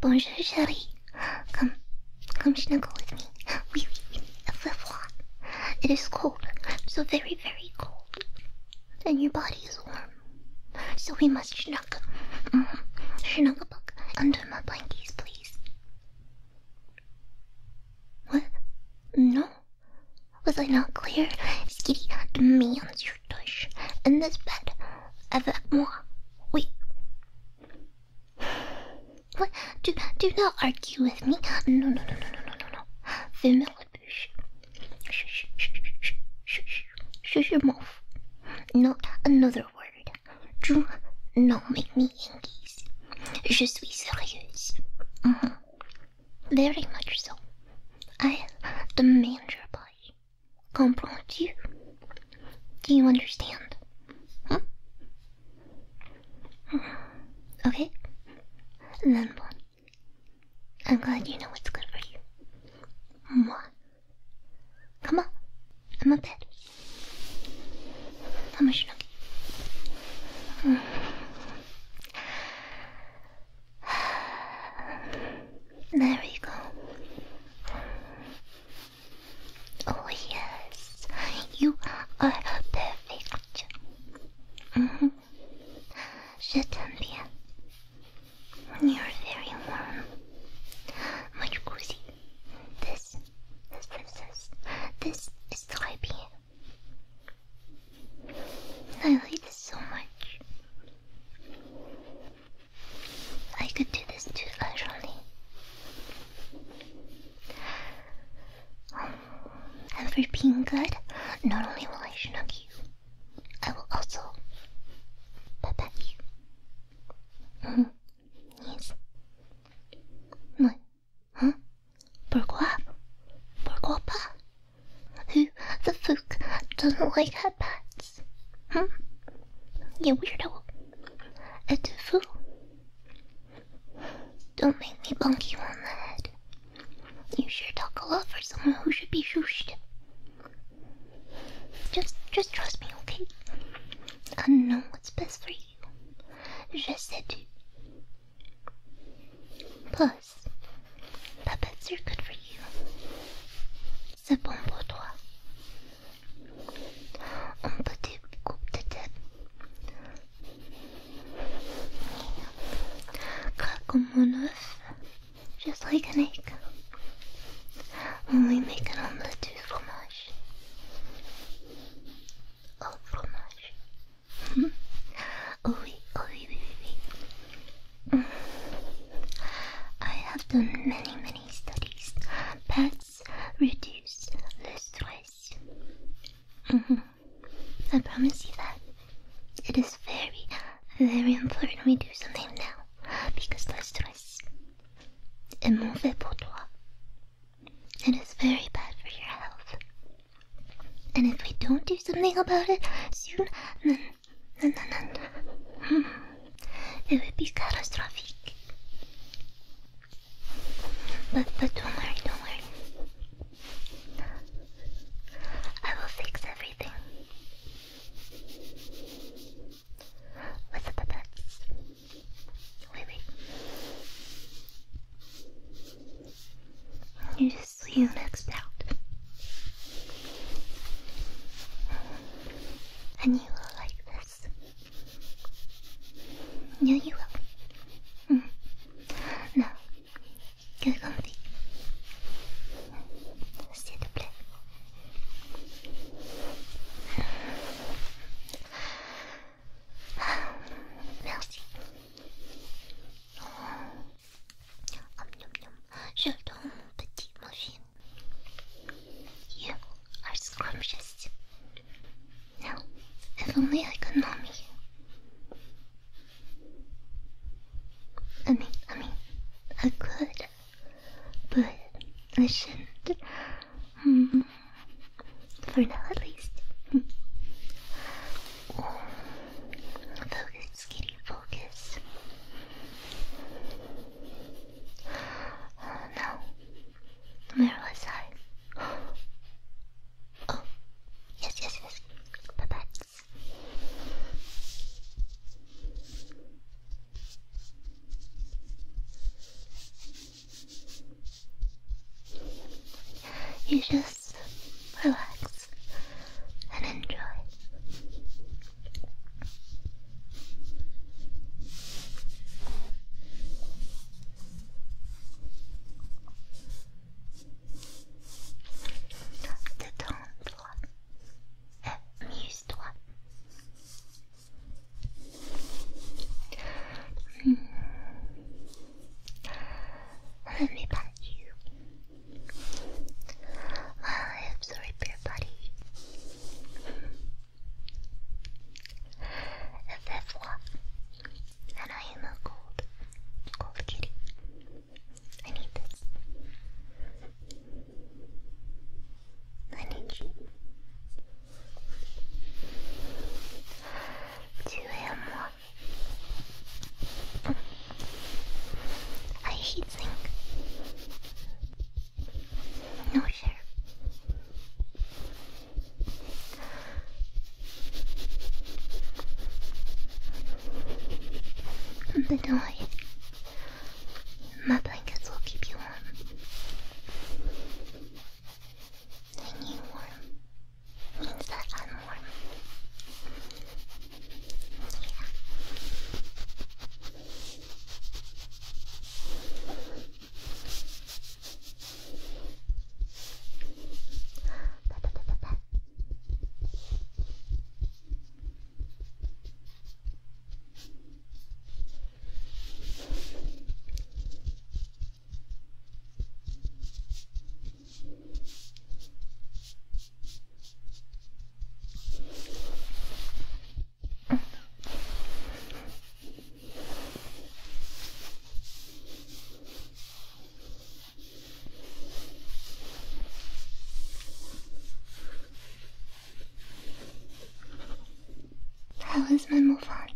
Bonjour, chérie. Come snuggle with me. Oui, il fait froid. It is cold, so very, very cold. And your body is warm. So we must snuggle. Snuggle bug under my blankies, please. What? No? Was I not clear? Skitty demands your touch. In this bed, avec moi. Oui. What? Do not argue with me. No. Fermez la bouche. Shut your mouth. Not another word. Do not make me Yankees. Je suis sérieuse. Very much so. I demand your body. Comprends-tu? Do you understand? Okay? Then bon. I'm glad you know what's good for you. Moi. Come on. I'm a bed. I'm a snuggie. There we go. Oh yes, you are perfect. Je t'aime bien. You're very warm. Much cozy. This is très bien. I like this so much. I could do this too, actually. And for being good, not only will I snug you, I will also pet you. Yes. What? Huh? Pourquoi? Pourquoi pas? Who the fuck doesn't like headpats? You weirdo. Êtes fou? Don't make me bonk you on the head. You sure talk a lot for someone who should be shooshed. Just trust me, okay? I know what's best for you. Je sais tout. Plus, puppets are good for you. C'est bon pour toi. Un petit coup de tête. Craque comme un œuf, just like an egg. When we make an omelette du fromage. Au fromage. Oh oui. I have done many studies. Pets reduce the stress. I promise you that. It is very, very important we do something now. Because the stress est mauvais pour toi. It is very bad for your health. And if we don't do something about it soon, then it would be catastrophic. But don't worry. I will fix everything. With the pipettes. Wait. You just see an expert. And you will like this. Yeah, you will. Now, get comfy. S'il te plaît. Merci. J'adore mon petit muffin. You are scrumptious. Now, if only I could mommy you. I could, but I shouldn't. For now, at least. Focus, kitty, focus. Now, where was I? Oh, yes. Papats. you just relax and enjoy. Détends-toi. Amuse-toi. Let me pat you while I absorb your body. Il fait froid, and I am a cold kitty. I need this. I need you to hear more. I heat sink. No share. But don't worry. My blankets will keep you warm. And you warm means that I'm warm. Yeah. How is my move on?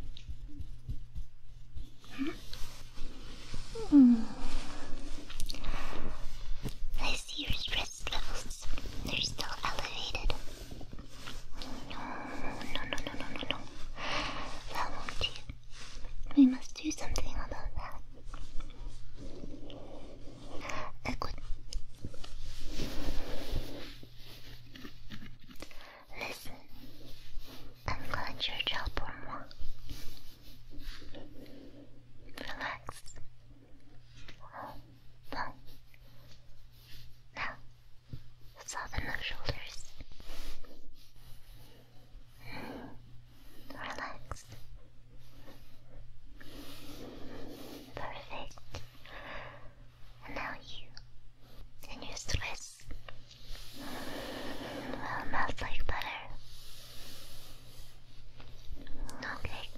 I see your stress levels. They're still elevated. No. That won't do. We must do something about that. Écoute. Listen. I'm glad you're gel pour moi. Relax. Bon. Now, soften the shoulders. Relax. Perfect. And now you and your stress will melt like butter. Okay.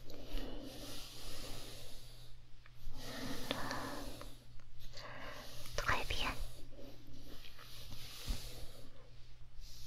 Très bien.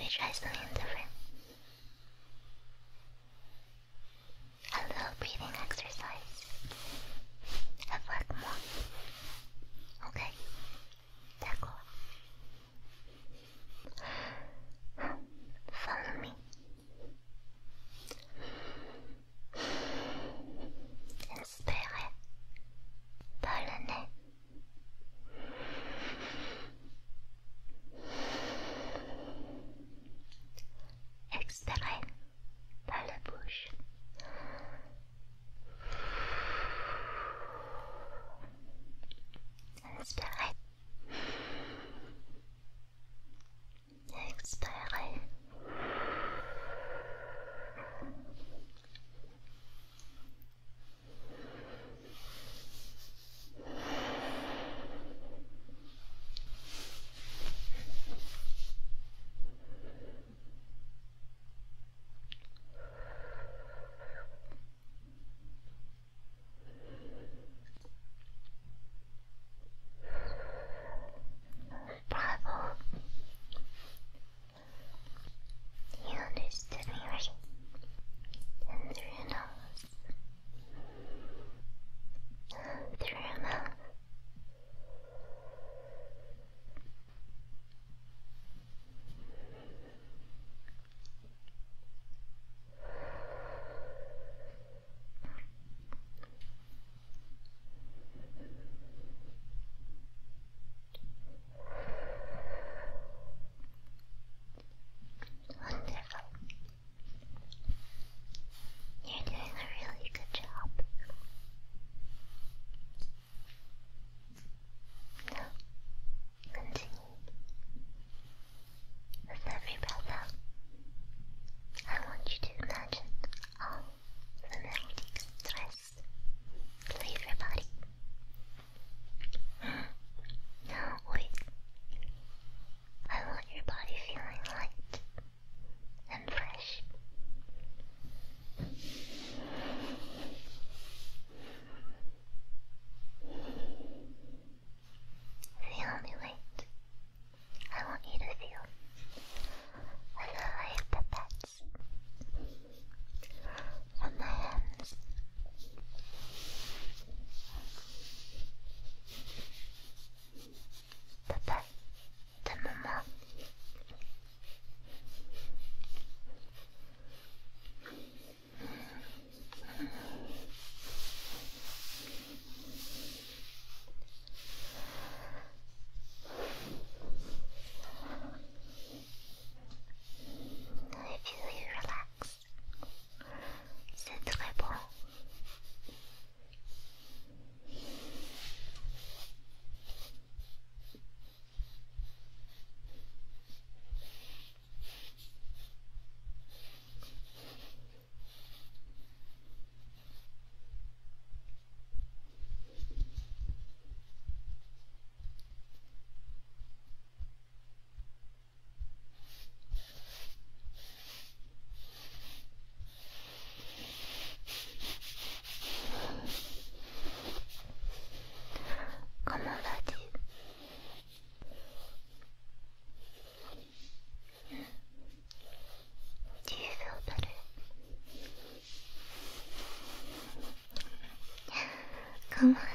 try something different? A little breathing exercise. Have like more. Okay. D'accord. Follow me. Inspirez par le nez. Expirez par la bouche. Inspirez. Expirez. Bravo. You understood me right. And through your nose. Through your mouth. Wonderful. You're doing a really good job. Now, continue. With every breath out, I want you to imagine all the melting stress leave your body. No, wait. I want your body feeling light and fresh. Feel me light. I want you to feel a light pipettes from my hands. Pipette de maman. I feel you relax. C'est très bon. Comment vas-tu? Do you feel better? Come on.